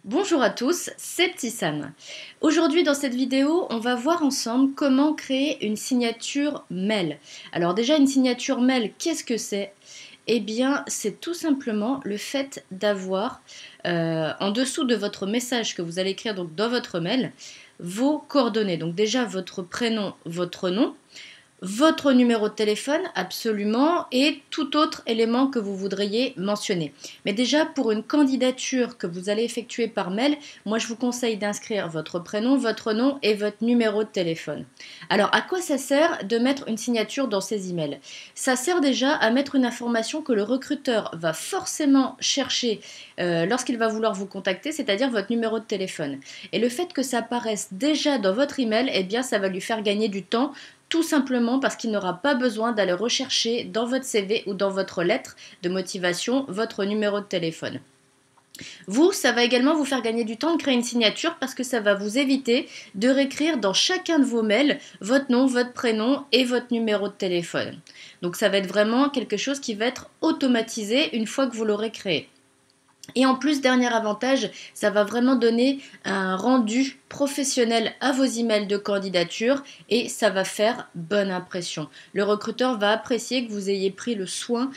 Bonjour à tous, c'est Petit Sam. Aujourd'hui dans cette vidéo, on va voir ensemble comment créer une signature mail. Alors déjà une signature mail, qu'est-ce que c'est? Eh bien c'est tout simplement le fait d'avoir en dessous de votre message que vous allez écrire donc dans votre mail, vos coordonnées. Donc déjà votre prénom, votre nom, votre numéro de téléphone, absolument, et tout autre élément que vous voudriez mentionner. Mais déjà, pour une candidature que vous allez effectuer par mail, moi je vous conseille d'inscrire votre prénom, votre nom et votre numéro de téléphone. Alors, à quoi ça sert de mettre une signature dans ces emails? Ça sert déjà à mettre une information que le recruteur va forcément chercher lorsqu'il va vouloir vous contacter, c'est-à-dire votre numéro de téléphone. Et le fait que ça apparaisse déjà dans votre email, eh bien, ça va lui faire gagner du temps, tout simplement parce qu'il n'aura pas besoin d'aller rechercher dans votre CV ou dans votre lettre de motivation votre numéro de téléphone. Vous, ça va également vous faire gagner du temps de créer une signature parce que ça va vous éviter de réécrire dans chacun de vos mails votre nom, votre prénom et votre numéro de téléphone. Donc ça va être vraiment quelque chose qui va être automatisé une fois que vous l'aurez créé. Et en plus, dernier avantage, ça va vraiment donner un rendu professionnel à vos emails de candidature et ça va faire bonne impression. Le recruteur va apprécier que vous ayez pris le soin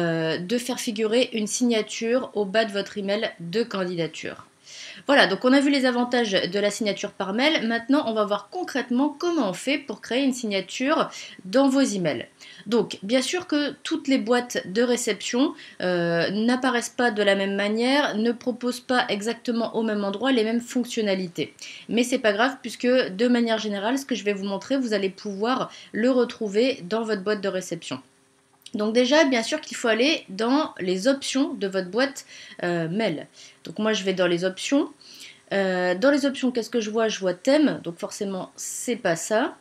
de faire figurer une signature au bas de votre email de candidature. Voilà, donc on a vu les avantages de la signature par mail. Maintenant, on va voir concrètement comment on fait pour créer une signature dans vos emails. Donc, bien sûr que toutes les boîtes de réception n'apparaissent pas de la même manière, ne proposent pas exactement au même endroit les mêmes fonctionnalités. Mais c'est pas grave puisque de manière générale, ce que je vais vous montrer, vous allez pouvoir le retrouver dans votre boîte de réception. Donc déjà, bien sûr qu'il faut aller dans les options de votre boîte mail. Donc moi, je vais dans les options. Dans les options, qu'est-ce que je vois? Je vois thème, donc forcément, c'est pas ça.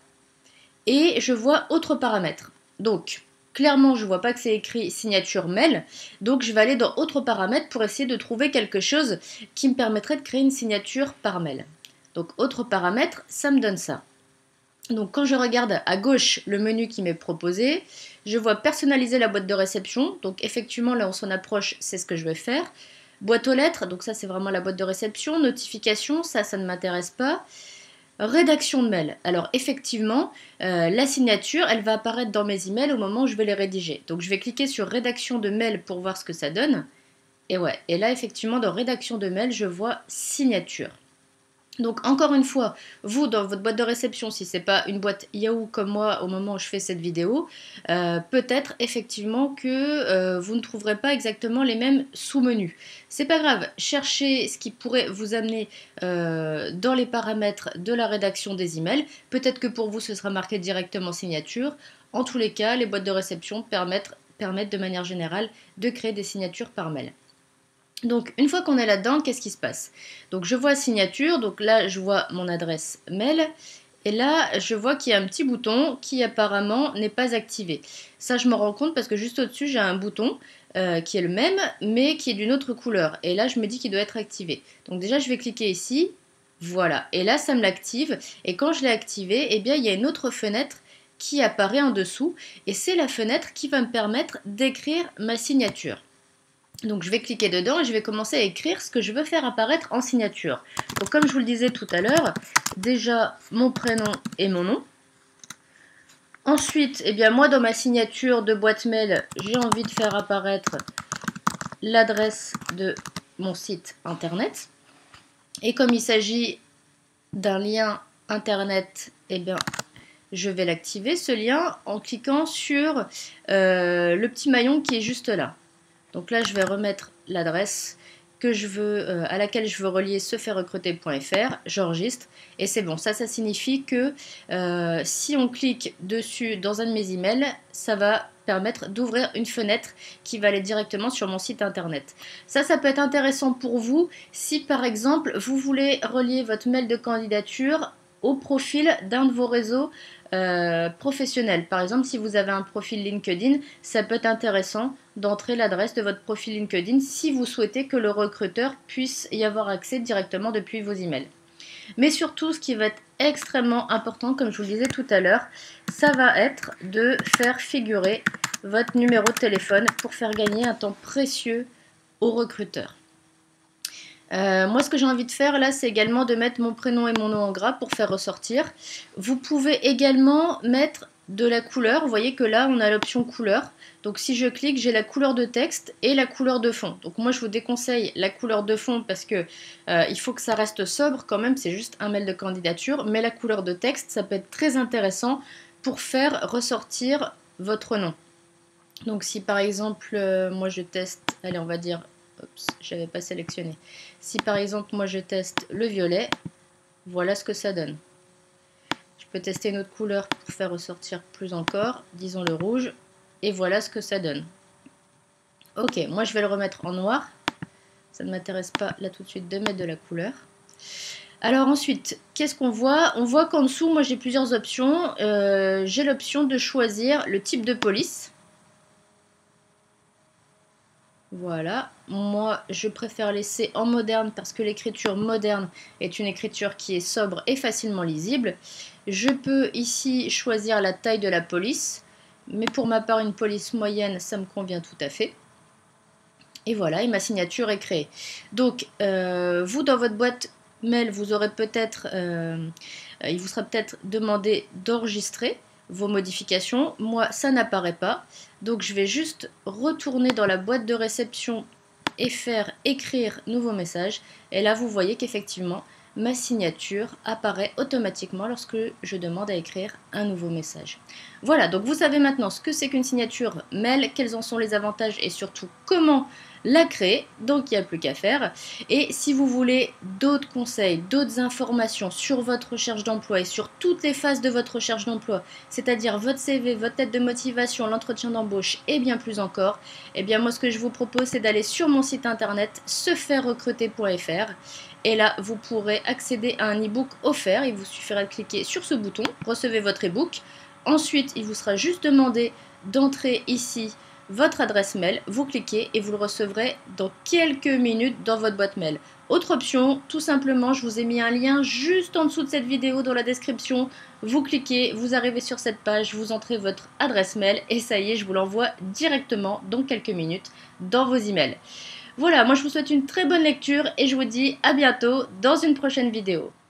Et je vois autres paramètres. Donc, clairement, je vois pas que c'est écrit signature mail. Donc, je vais aller dans autres paramètres pour essayer de trouver quelque chose qui me permettrait de créer une signature par mail. Donc, autres paramètres, ça me donne ça. Donc quand je regarde à gauche le menu qui m'est proposé, je vois personnaliser la boîte de réception. Donc effectivement là on s'en approche, c'est ce que je vais faire. Boîte aux lettres, donc ça c'est vraiment la boîte de réception. Notification, ça ne m'intéresse pas. Rédaction de mail. Alors effectivement, la signature, elle va apparaître dans mes emails au moment où je vais les rédiger. Donc je vais cliquer sur rédaction de mail pour voir ce que ça donne. Et ouais, et là effectivement dans rédaction de mail, je vois signature. Donc encore une fois, vous dans votre boîte de réception, si ce n'est pas une boîte Yahoo comme moi au moment où je fais cette vidéo, peut-être effectivement que vous ne trouverez pas exactement les mêmes sous-menus. C'est pas grave, cherchez ce qui pourrait vous amener dans les paramètres de la rédaction des emails. Peut-être que pour vous ce sera marqué directement signature. En tous les cas, les boîtes de réception permettent de manière générale de créer des signatures par mail. Donc une fois qu'on est là-dedans, qu'est-ce qui se passe? Donc je vois signature, donc là je vois mon adresse mail, et là je vois qu'il y a un petit bouton qui apparemment n'est pas activé. Ça je me rends compte parce que juste au-dessus j'ai un bouton qui est le même, mais qui est d'une autre couleur. Et là je me dis qu'il doit être activé. Donc déjà je vais cliquer ici, voilà, et là ça me l'active, et quand je l'ai activé, eh bien il y a une autre fenêtre qui apparaît en dessous, et c'est la fenêtre qui va me permettre d'écrire ma signature. Donc je vais cliquer dedans et je vais commencer à écrire ce que je veux faire apparaître en signature. Donc comme je vous le disais tout à l'heure, déjà mon prénom et mon nom. Ensuite, eh bien moi dans ma signature de boîte mail, j'ai envie de faire apparaître l'adresse de mon site internet. Et comme il s'agit d'un lien internet, eh bien je vais l'activer ce lien en cliquant sur le petit maillon qui est juste là. Donc là, je vais remettre l'adresse que je veux, à laquelle je veux relier sefairecruter.fr. J'enregistre et c'est bon. Ça signifie que si on clique dessus dans un de mes emails, ça va permettre d'ouvrir une fenêtre qui va aller directement sur mon site internet. Ça peut être intéressant pour vous si par exemple vous voulez relier votre mail de candidature au profil d'un de vos réseaux professionnels. Par exemple, si vous avez un profil LinkedIn, ça peut être intéressant d'entrer l'adresse de votre profil LinkedIn si vous souhaitez que le recruteur puisse y avoir accès directement depuis vos emails. Mais surtout, ce qui va être extrêmement important, comme je vous le disais tout à l'heure, ça va être de faire figurer votre numéro de téléphone pour faire gagner un temps précieux aux recruteurs. Moi, ce que j'ai envie de faire là, c'est également de mettre mon prénom et mon nom en gras pour faire ressortir. Vous pouvez également mettre de la couleur. Vous voyez que là, on a l'option couleur. Donc si je clique, j'ai la couleur de texte et la couleur de fond. Donc moi, je vous déconseille la couleur de fond parce que il faut que ça reste sobre quand même. C'est juste un mail de candidature. Mais la couleur de texte, ça peut être très intéressant pour faire ressortir votre nom. Donc si par exemple, moi je teste, allez on va dire, oups, j'avais pas sélectionné. Si par exemple moi je teste le violet, voilà ce que ça donne. Je peux tester une autre couleur pour faire ressortir plus encore, disons le rouge, et voilà ce que ça donne. Ok, moi je vais le remettre en noir, ça ne m'intéresse pas là tout de suite de mettre de la couleur. Alors ensuite, qu'est-ce qu'on voit? On voit qu'en dessous, moi j'ai plusieurs options. J'ai l'option de choisir le type de police. Voilà, moi je préfère laisser en moderne parce que l'écriture moderne est une écriture qui est sobre et facilement lisible. Je peux ici choisir la taille de la police, mais pour ma part une police moyenne ça me convient tout à fait. Et voilà, et ma signature est créée. Donc vous dans votre boîte mail, vous aurez peut-être, il vous sera peut-être demandé d'enregistrer vos modifications. Moi, ça n'apparaît pas. Donc, je vais juste retourner dans la boîte de réception et faire écrire nouveau message. Et là, vous voyez qu'effectivement, ma signature apparaît automatiquement lorsque je demande à écrire un nouveau message. Voilà, donc vous savez maintenant ce que c'est qu'une signature mail, quels en sont les avantages et surtout comment la créer, donc il n'y a plus qu'à faire. Et si vous voulez d'autres conseils, d'autres informations sur votre recherche d'emploi et sur toutes les phases de votre recherche d'emploi, c'est-à-dire votre CV, votre lettre de motivation, l'entretien d'embauche et bien plus encore, eh bien moi ce que je vous propose c'est d'aller sur mon site internet sefairerecruter.fr et là vous pourrez accéder à un e-book offert. Il vous suffira de cliquer sur ce bouton, recevez votre e-book. Ensuite il vous sera juste demandé d'entrer ici votre adresse mail, vous cliquez et vous le recevrez dans quelques minutes dans votre boîte mail. Autre option, tout simplement, je vous ai mis un lien juste en dessous de cette vidéo dans la description. Vous cliquez, vous arrivez sur cette page, vous entrez votre adresse mail et ça y est, je vous l'envoie directement dans quelques minutes dans vos emails. Voilà, moi je vous souhaite une très bonne lecture et je vous dis à bientôt dans une prochaine vidéo.